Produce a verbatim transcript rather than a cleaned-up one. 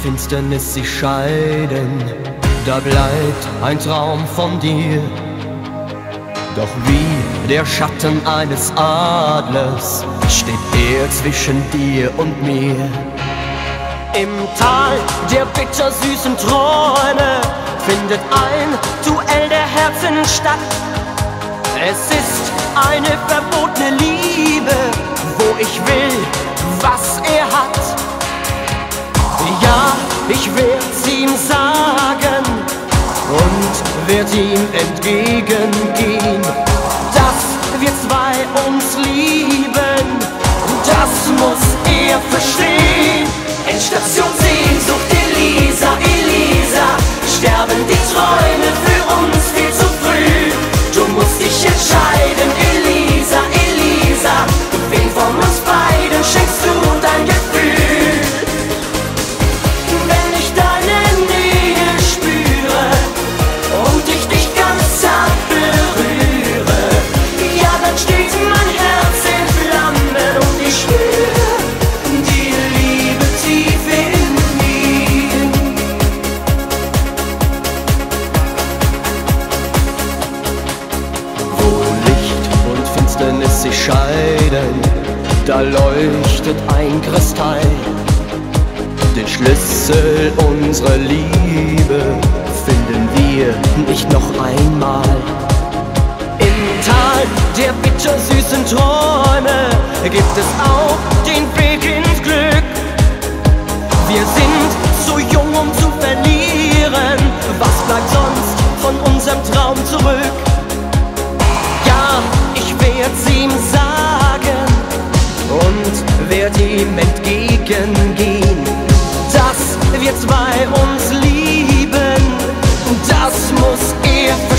Finsternis sich scheiden, da bleibt ein Traum von dir. Doch wie der Schatten eines Adlers steht er zwischen dir und mir. Im Tal der bittersüßen Träume findet ein Duell der Herzen statt. Es ist eine verbotene Liebe, wo ich will, was er hat. Ja, ich werd's ihm sagen und werd ihm entgegengehen, dass wir zwei uns lieben, das muss er verstehen. Endstation Sehnsucht, Elisa, Elisa, sterben die Träume für uns viel zu früh. Du musst dich entscheiden, Elisa, Elisa, wen von uns beiden schenkst du dein Gefühl? Wenn ich deine Nähe spüre und ich dich ganz zart berühre, ja, dann steht mein Herz in Flammen und ich spüre die Liebe tief in mir. Wo Licht und Finsternis sich scheiden, da leuchtet ein Kristall. Den Schlüssel unserer Liebe finden wir nicht noch einmal. Im Tal der bittersüßen Träume gibt es auch den Weg ins Glück. Wir sind zu jung, um zu verlieren. Was bleibt sonst von unserem Traum zurück? Ja, ich werd's ihm sagen und werd ihm entgegengehen, dass wir zwei uns lieben, das muss er verstehen.